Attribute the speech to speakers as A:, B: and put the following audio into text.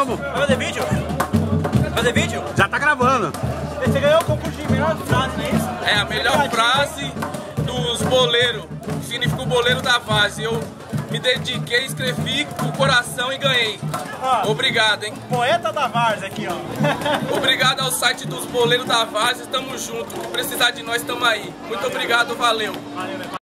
A: Vamos?
B: Vai fazer vídeo? Fazer vídeo?
A: Já tá gravando.
B: Você ganhou o concurso de melhor frase, não é isso?
C: É a melhor frase dos boleiros. Significa o boleiro da Várzea. Eu me dediquei, escrevi com o coração e ganhei. Obrigado, hein?
B: Poeta da Várzea aqui, ó.
C: Obrigado ao site dos boleiros da Várzea. Tamo junto. Se precisar de nós, tamo aí. Muito obrigado, valeu.
B: Valeu,